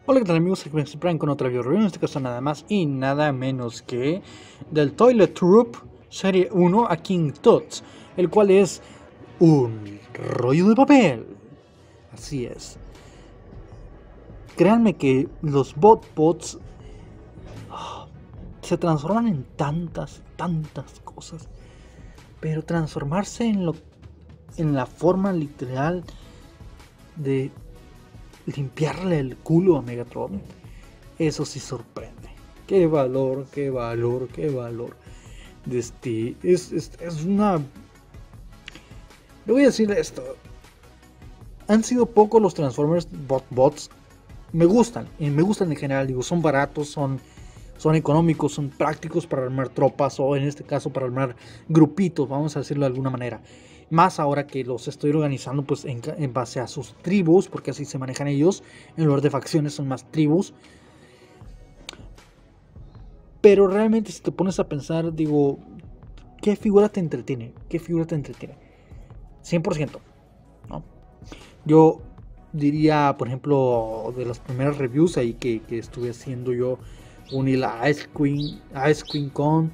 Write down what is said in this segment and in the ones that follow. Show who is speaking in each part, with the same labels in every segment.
Speaker 1: Hola, ¿qué tal amigos? Aquí Maxi Prime con otra video review, en este caso nada más y nada menos que del Toilet Troop Serie 1 a King Tut's, el cual es un rollo de papel. Así es. Créanme que los botbots se transforman en tantas cosas, pero transformarse en la forma literal de limpiarle el culo a Megatron, eso sí sorprende. Qué valor. Es una... Le voy a decir esto. Han sido pocos los Transformers bots. Me gustan en general. Digo, son baratos, son económicos, son prácticos para armar tropas o en este caso para armar grupitos, vamos a decirlo de alguna manera. Más ahora que los estoy organizando pues en base a sus tribus, porque así se manejan ellos. En lugar de facciones son más tribus. Pero realmente si te pones a pensar, digo, ¿qué figura te entretiene? 100%, ¿no? Yo diría, por ejemplo, de las primeras reviews ahí que estuve haciendo yo, uní la Ice Queen con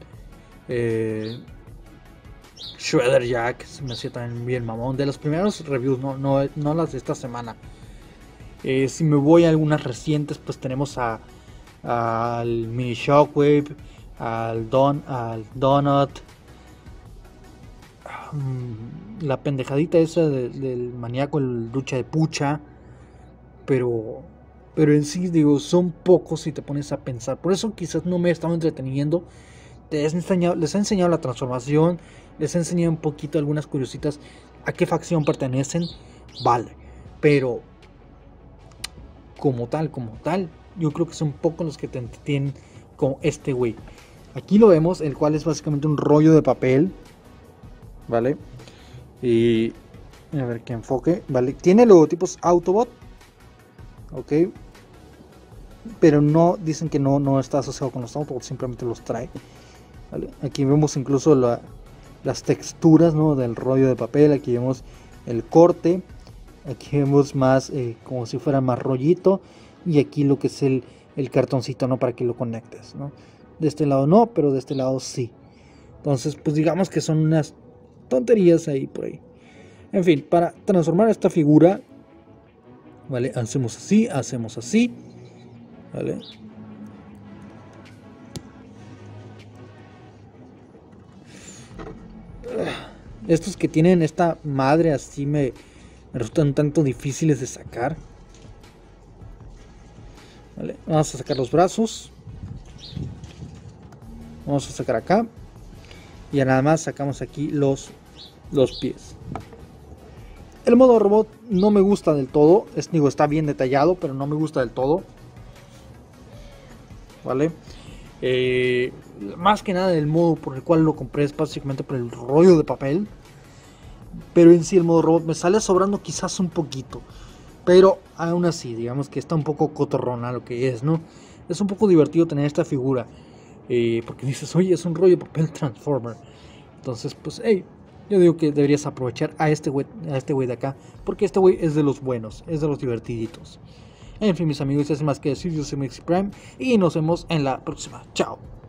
Speaker 1: Shredder Jack, se me hacía también bien mamón. De los primeros reviews, no las de esta semana. Si me voy a algunas recientes, pues tenemos al Mini Shockwave, al Donut, la pendejadita esa del maníaco, el lucha de pucha. Pero en sí, digo, son pocos si te pones a pensar. Por eso quizás no me he estado entreteniendo. Les he enseñado la transformación, les he enseñado un poquito algunas curiositas a qué facción pertenecen, vale. Pero como tal, yo creo que son pocos los que te entretienen como este güey. Aquí lo vemos, el cual es básicamente un rollo de papel, ¿vale? Y a ver que enfoque, ¿vale? Tiene logotipos Autobot, ok, pero no dicen que no está asociado con los Autobots, simplemente los trae, ¿vale? Aquí vemos incluso las texturas, ¿no?, del rollo de papel. Aquí vemos el corte, aquí vemos más como si fuera más rollito, y aquí lo que es el cartoncito, ¿no?, para que lo conectes, ¿no? De este lado no, pero de este lado sí. Entonces pues digamos que son unas tonterías ahí por ahí. En fin, para transformar esta figura, ¿vale? Hacemos así, ¿vale? Estos que tienen esta madre así me resultan un tanto difíciles de sacar, ¿vale? Vamos a sacar los brazos, vamos a sacar acá, y ya nada más sacamos aquí los pies. El modo robot no me gusta del todo, digo, está bien detallado, pero no me gusta del todo, ¿vale? Más que nada el modo por el cual lo compré es básicamente por el rollo de papel. Pero en sí el modo robot me sale sobrando quizás un poquito, pero aún así digamos que está un poco cotorrona lo que es, ¿no? Es un poco divertido tener esta figura, porque dices, oye, es un rollo de papel Transformer. Entonces pues hey, yo digo que deberías aprovechar a este güey de acá, porque este güey es de los buenos, es de los divertiditos. En fin, mis amigos, sin más que decir, yo soy Maxi Prime y nos vemos en la próxima. Chao.